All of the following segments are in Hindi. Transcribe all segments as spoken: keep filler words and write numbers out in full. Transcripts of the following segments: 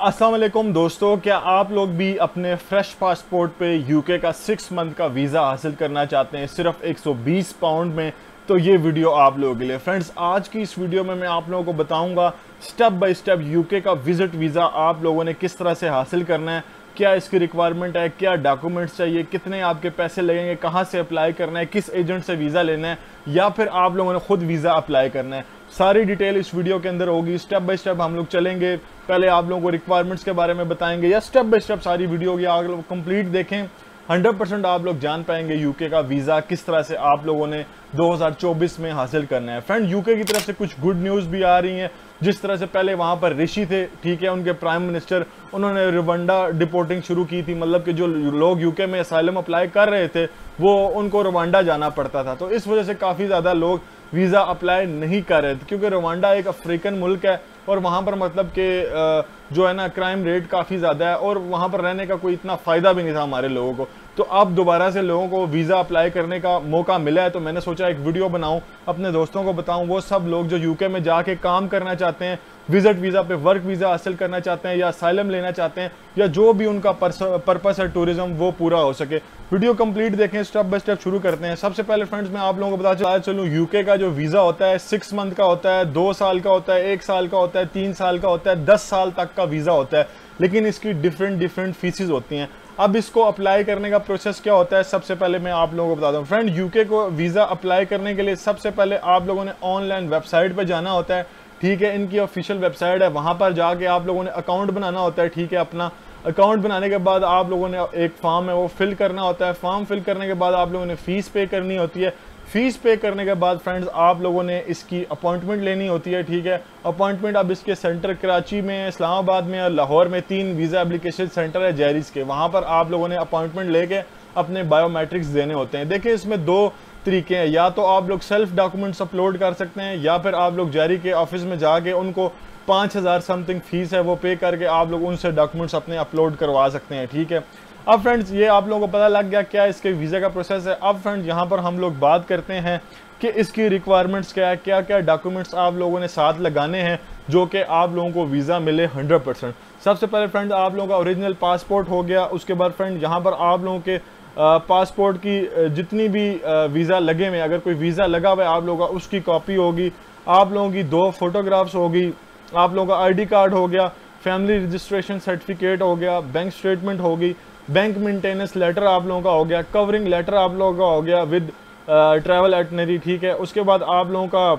अस्सलाम वालेकुम दोस्तों, क्या आप लोग भी अपने फ्रेश पासपोर्ट पे यूके का सिक्स मंथ का वीज़ा हासिल करना चाहते हैं सिर्फ एक सौ बीस पाउंड में? तो ये वीडियो आप लोगों के लिए। फ्रेंड्स, आज की इस वीडियो में मैं आप लोगों को बताऊंगा स्टेप बाय स्टेप यूके का विजिट वीज़ा आप लोगों ने किस तरह से हासिल करना है, क्या इसकी रिक्वायरमेंट है, क्या डॉक्यूमेंट्स चाहिए, कितने आपके पैसे लगेंगे, कहाँ से अप्लाई करना है, किस एजेंट से वीज़ा लेना है, या फिर आप लोगों ने खुद वीज़ा अप्लाई करना है। सारी डिटेल इस वीडियो के अंदर होगी। स्टेप बाय स्टेप हम लोग चलेंगे। पहले आप लोगों को रिक्वायरमेंट्स के बारे में बताएंगे, या स्टेप बाय स्टेप सारी वीडियो होगी, आप लोग कंप्लीट देखें। हंड्रेड परसेंट आप लोग जान पाएंगे यूके का वीज़ा किस तरह से आप लोगों ने दो हज़ार चौबीस में हासिल करना है। फ्रेंड, यूके की तरफ से कुछ गुड न्यूज़ भी आ रही हैं। जिस तरह से पहले वहाँ पर ऋषि थे, ठीक है, उनके प्राइम मिनिस्टर, उन्होंने रवांडा डिपोर्टिंग शुरू की थी। मतलब कि जो लोग यूके में असाइलम अप्लाई कर रहे थे वो उनको रवांडा जाना पड़ता था, तो इस वजह से काफ़ी ज़्यादा लोग वीज़ा अप्लाई नहीं कर रहे थे, क्योंकि रवांडा एक अफ्रीकन मुल्क है और वहाँ पर मतलब कि जो है ना क्राइम रेट काफ़ी ज़्यादा है और वहाँ पर रहने का कोई इतना फ़ायदा भी नहीं था हमारे लोगों को। तो अब दोबारा से लोगों को वीज़ा अप्लाई करने का मौका मिला है, तो मैंने सोचा एक वीडियो बनाऊं, अपने दोस्तों को बताऊं, वो सब लोग जो यूके में जाके काम करना चाहते हैं, विजिट वीज़ा पे वर्क वीज़ा हासिल करना चाहते हैं, या असाइलम लेना चाहते हैं, या जो भी उनका पर्पस है टूरिज्म, वो पूरा हो सके। वीडियो कंप्लीट देखें, स्टेप बाय स्टेप शुरू करते हैं। सबसे पहले फ्रेंड्स, मैं आप लोगों को बता चलूँ, यूके का जो वीज़ा होता है सिक्स मंथ का होता है, दो साल का होता है, एक साल का होता है, तीन साल का होता है, दस साल तक का वीज़ा होता है, लेकिन इसकी डिफरेंट डिफरेंट फीसेस होती हैं। अब इसको अप्लाई करने का प्रोसेस क्या होता है, सबसे पहले मैं आप लोगों को बता दूं। फ्रेंड, यूके को वीज़ा अप्लाई करने के लिए सबसे पहले आप लोगों ने ऑनलाइन वेबसाइट पर जाना होता है, ठीक है। इनकी ऑफिशियल वेबसाइट है, वहाँ पर जाके आप लोगों ने अकाउंट बनाना होता है, ठीक है। अपना अकाउंट बनाने के बाद आप लोगों ने एक फॉर्म है वो फिल करना होता है। फॉर्म फिल करने के बाद आप लोगों ने फ़ीस पे करनी होती है। फीस पे करने के बाद फ्रेंड्स आप लोगों ने इसकी अपॉइंटमेंट लेनी होती है, ठीक है। अपॉइंटमेंट अब इसके सेंटर कराची में, इस्लामाबाद में और लाहौर में तीन वीज़ा एप्लीकेशन सेंटर है जैरिस के, वहाँ पर आप लोगों ने अपॉइंटमेंट लेके अपने बायोमेट्रिक्स देने होते हैं। देखिए, इसमें दो तरीके हैं, या तो आप लोग सेल्फ डॉक्यूमेंट्स अपलोड कर सकते हैं, या फिर आप लोग जैरी के ऑफिस में जाके उनको पाँच हज़ार समथिंग फीस है वो पे करके आप लोग उनसे डॉक्यूमेंट्स अपने अपलोड करवा सकते हैं, ठीक है। अब फ्रेंड्स, ये आप लोगों को पता लग गया क्या इसके वीज़ा का प्रोसेस है। अब फ्रेंड्स, यहाँ पर हम लोग बात करते हैं कि इसकी रिक्वायरमेंट्स क्या है, क्या क्या डॉक्यूमेंट्स आप लोगों ने साथ लगाने हैं जो कि आप लोगों को वीज़ा मिले हंड्रेड परसेंट। सबसे पहले फ्रेंड्स, आप लोगों का ओरिजिनल पासपोर्ट हो गया। उसके बाद फ्रेंड, यहाँ पर आप लोगों के पासपोर्ट की जितनी भी वीज़ा लगे हुए, अगर कोई वीज़ा लगा हुआ है आप लोगों का, उसकी कॉपी होगी। आप लोगों की दो फोटोग्राफ्स होगी। आप लोगों का आई डी कार्ड हो गया, फैमिली रजिस्ट्रेशन सर्टिफिकेट हो गया, बैंक स्टेटमेंट होगी, बैंक मेंटेनेंस लेटर आप लोगों का हो गया, कवरिंग लेटर आप लोगों का हो गया विद ट्रैवल एटनरी, ठीक है। उसके बाद आप लोगों का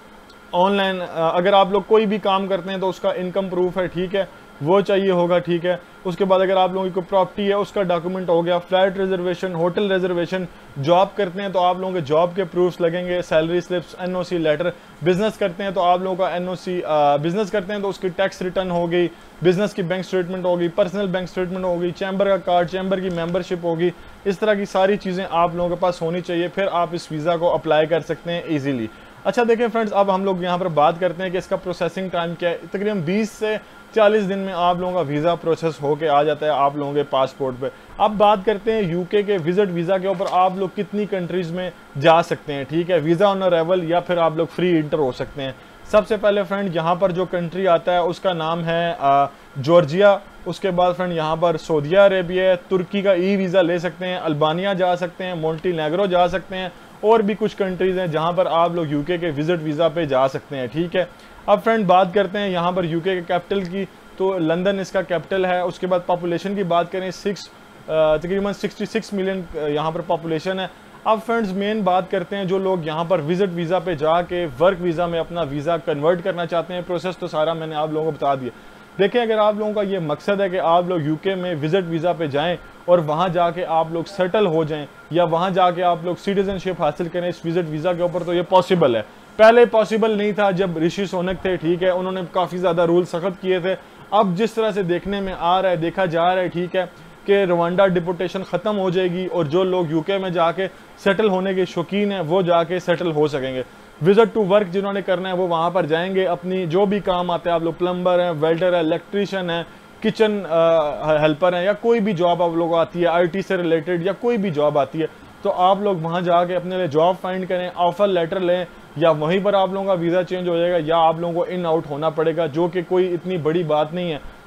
ऑनलाइन अगर आप लोग कोई भी काम करते हैं तो उसका इनकम प्रूफ है, ठीक है, वो चाहिए होगा, ठीक है। उसके बाद अगर आप लोगों की कोई प्रॉपर्टी है उसका डॉक्यूमेंट हो गया, flight reservation, hotel reservation. Job करते हैं तो आप लोगों के जॉब के प्रूफ्स लगेंगे, salary slips, NOC letter. Business करते हैं तो आप लोगों का एनओसी, बिजनेस करते हैं तो उसकी टैक्स रिटर्न हो गई, बिजनेस की बैंक स्टेटमेंट होगी, पर्सनल बैंक स्टेटमेंट होगी, चैम्बर का कार्ड, चैम्बर की मेंबरशिप होगी। इस तरह की सारी चीज़ें आप लोगों के पास होनी चाहिए, फिर आप इस वीज़ा को अप्लाई कर सकते हैं ईजिली। अच्छा, देखिए फ्रेंड्स, अब हम लोग यहाँ पर बात करते हैं कि इसका प्रोसेसिंग टाइम क्या है। तकरीबन बीस से चालीस दिन में आप लोगों का वीज़ा प्रोसेस होके आ जाता है आप लोगों के पासपोर्ट पे। अब बात करते हैं यूके के विजिट वीज़ा के ऊपर, आप लोग कितनी कंट्रीज़ में जा सकते हैं, ठीक है। वीज़ा ऑन अराइवल या फिर आप लोग फ्री इंटर हो सकते हैं। सबसे पहले फ्रेंड, यहाँ पर जो कंट्री आता है उसका नाम है जॉर्जिया। उसके बाद फ्रेंड, यहाँ पर सऊदी अरेबिया है, तुर्की का ई वीज़ा ले सकते हैं, अल्बानिया जा सकते हैं, मोंटेनेग्रो जा सकते हैं, और भी कुछ कंट्रीज़ हैं जहाँ पर आप लोग यूके के विजिट वीज़ा पे जा सकते हैं, ठीक है। अब फ्रेंड, बात करते हैं यहाँ पर यूके के कैपिटल की, तो लंदन इसका कैपिटल है। उसके बाद पॉपुलेशन की बात करें, सिक्स तकरीबन सिक्सटी सिक्स मिलियन यहाँ पर पॉपुलेशन है। अब फ्रेंड्स, मेन बात करते हैं जो लोग यहाँ पर विजिट वीज़ा पे जाके वर्क वीज़ा में अपना वीज़ा कन्वर्ट करना चाहते हैं। प्रोसेस तो सारा मैंने आप लोगों को बता दिया। देखें, अगर आप लोगों का ये मकसद है कि आप लोग यूके में विजिट वीज़ा पे जाएं और वहाँ जाके आप लोग सेटल हो जाएं, या वहाँ जाके आप लोग सिटीजनशिप हासिल करें इस विजिट वीज़ा के ऊपर, तो ये पॉसिबल है। पहले पॉसिबल नहीं था जब ऋषि सोनक थे, ठीक है, उन्होंने काफ़ी ज़्यादा रूल सख्त किए थे। अब जिस तरह से देखने में आ रहा है, देखा जा रहा है, ठीक है, कि रवांडा डिपोर्टेशन ख़त्म हो जाएगी और जो लोग यूके में जाके सेटल होने के शौकीन हैं वो जाके सेटल हो सकेंगे। विजिट टू वर्क जिन्होंने करना है वो वहाँ पर जाएंगे, अपनी जो भी काम आते हैं, आप लोग प्लम्बर हैं, वेल्डर है, इलेक्ट्रीशियन है, किचन हेल्पर हैं, या कोई भी जॉब आप लोगों को आती है, आईटी से रिलेटेड या कोई भी जॉब आती है, तो आप लोग वहाँ जाके अपने लिए जॉब फाइंड करें, ऑफर लेटर लें, या वहीं पर आप लोगों का वीज़ा चेंज हो जाएगा, या आप लोगों को इन आउट होना पड़ेगा, जो कि कोई इतनी बड़ी बात नहीं है।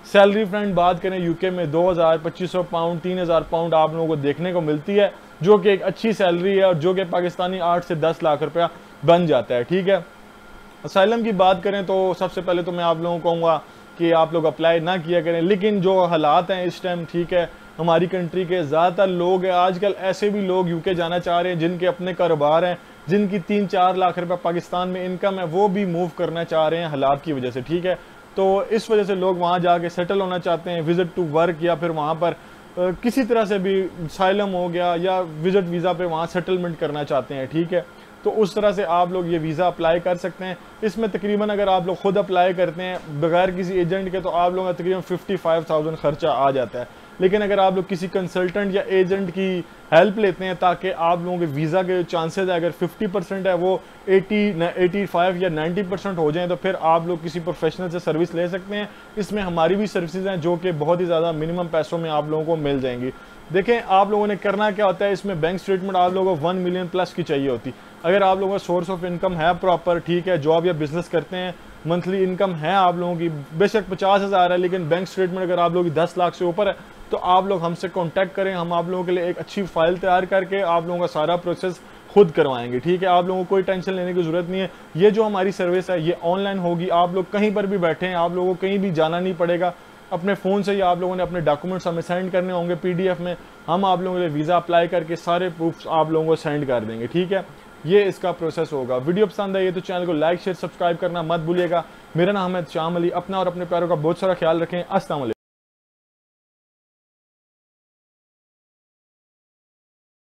सैलरी फ्रेंड बात करें यूके में दो हज़ार पच्चीस सौ पाउंड तीन हज़ार पाउंड आप लोगों को देखने को मिलती है, जो कि एक अच्छी सैलरी है और जो कि पाकिस्तानी आठ से दस लाख रुपया बन जाता है। ठीक है, असाइलम की बात करें तो सबसे पहले तो मैं आप लोगों को कहूँगा कि आप लोग अप्लाई ना किया करें, लेकिन जो हालात हैं इस टाइम, ठीक है, हमारी कंट्री के ज़्यादातर लोग हैं आजकल, ऐसे भी लोग यूके जाना चाह रहे हैं जिनके अपने कारोबार हैं, जिनकी तीन चार लाख रुपए पाकिस्तान में इनकम है, वो भी मूव करना चाह रहे हैं हालात की वजह से। ठीक है, तो इस वजह से लोग वहाँ जाके सेटल होना चाहते हैं, विजिट टू वर्क, या फिर वहाँ पर आ, किसी तरह से भी साइलम हो गया या विजिट वीज़ा पे वहाँ सेटलमेंट करना चाहते हैं। ठीक है, तो उस तरह से आप लोग ये वीज़ा अप्लाई कर सकते हैं। इसमें तकरीबन अगर आप लोग खुद अप्लाई करते हैं बगैर किसी एजेंट के तो आप लोगों का तकरीबन फिफ्टी फाइव थाउजेंड खर्चा आ जाता है। लेकिन अगर आप लोग किसी कंसल्टेंट या एजेंट की हेल्प लेते हैं ताकि आप लोगों के वीज़ा के चांसेस अगर फिफ्टी परसेंट है वो एटी एटी फाइव या नाइन्टी परसेंट हो जाएं, तो फिर आप लोग किसी प्रोफेशनल से सर्विस ले सकते हैं। इसमें हमारी भी सर्विसेज हैं जो कि बहुत ही ज़्यादा मिनिमम पैसों में आप लोगों को मिल जाएंगी। देखें, आप लोगों ने करना क्या होता है, इसमें बैंक स्टेटमेंट आप लोगों को वन मिलियन प्लस की चाहिए होती। अगर आप लोगों का सोर्स ऑफ इनकम है प्रॉपर, ठीक है, जॉब या बिजनेस करते हैं, मंथली इनकम है आप लोगों की बेशक पचास हज़ार है, लेकिन बैंक स्टेटमेंट अगर आप लोगों की दस लाख से ऊपर है तो आप लोग हमसे कांटेक्ट करें, हम आप लोगों के लिए एक अच्छी फाइल तैयार करके आप लोगों का सारा प्रोसेस खुद करवाएंगे। ठीक है, आप लोगों को कोई टेंशन लेने की जरूरत नहीं है। ये जो हमारी सर्विस है ये ऑनलाइन होगी, आप लोग कहीं पर भी बैठे हैं, आप लोगों को कहीं भी जाना नहीं पड़ेगा। अपने फ़ोन से ही आप लोगों ने अपने डॉक्यूमेंट्स हमें सेंड करने होंगे पीडीएफ में, हम आप लोगों के लिए वीज़ा अप्लाई करके सारे प्रूफ्स आप लोगों को सेंड कर देंगे। ठीक है, ये इसका प्रोसेस होगा। वीडियो पसंद आई है तो चैनल को लाइक शेयर सब्सक्राइब करना मत भूलिएगा। मेरा नाम है शाम अली। अपना और अपने प्यारों का बहुत सारा ख्याल रखें। अस्सलाम वालेकुम।